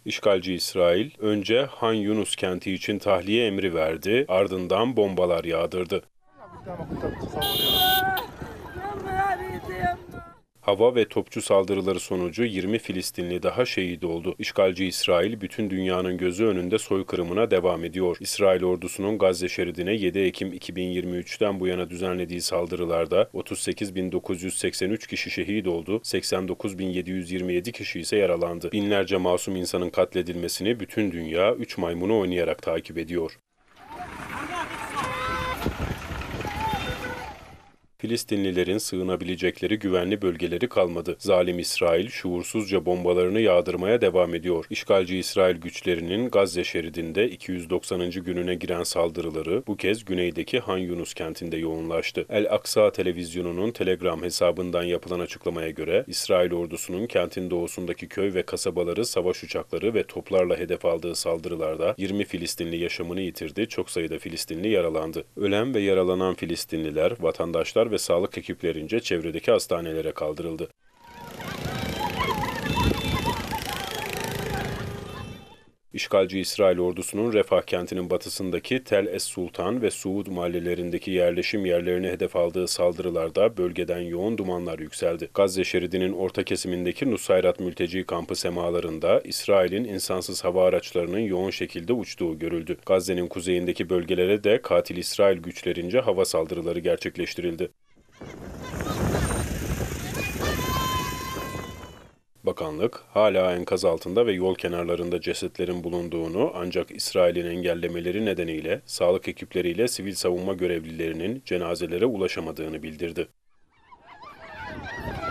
İşgalci İsrail, önce Han Yunus kenti için tahliye emri verdi, ardından bombalar yağdırdı. Hava ve topçu saldırıları sonucu 20 Filistinli daha şehit oldu. İşgalci İsrail, bütün dünyanın gözü önünde soykırımına devam ediyor. İsrail ordusunun Gazze şeridine 7 Ekim 2023'ten bu yana düzenlediği saldırılarda 38.983 kişi şehit oldu, 89.727 kişi ise yaralandı. Binlerce masum insanın katledilmesini bütün dünya 3 maymunu oynayarak takip ediyor. Filistinlilerin sığınabilecekleri güvenli bölgeleri kalmadı. Zalim İsrail şuursuzca bombalarını yağdırmaya devam ediyor. İşgalci İsrail güçlerinin Gazze şeridinde 290. gününe giren saldırıları bu kez güneydeki Han Yunus kentinde yoğunlaştı. El Aksa televizyonunun Telegram hesabından yapılan açıklamaya göre İsrail ordusunun kentin doğusundaki köy ve kasabaları savaş uçakları ve toplarla hedef aldığı saldırılarda 20 Filistinli yaşamını yitirdi, çok sayıda Filistinli yaralandı. Ölen ve yaralanan Filistinliler, vatandaşlar ve sağlık ekiplerince çevredeki hastanelere kaldırıldı. İşgalci İsrail ordusunun Refah kentinin batısındaki Tel Es Sultan ve Suud mahallelerindeki yerleşim yerlerine hedef aldığı saldırılarda bölgeden yoğun dumanlar yükseldi. Gazze şeridinin orta kesimindeki Nusayrat mülteci kampı semalarında İsrail'in insansız hava araçlarının yoğun şekilde uçtuğu görüldü. Gazze'nin kuzeyindeki bölgelere de katil İsrail güçlerince hava saldırıları gerçekleştirildi. Bakanlık, hala enkaz altında ve yol kenarlarında cesetlerin bulunduğunu ancak İsrail'in engellemeleri nedeniyle sağlık ekipleriyle sivil savunma görevlilerinin cenazelere ulaşamadığını bildirdi.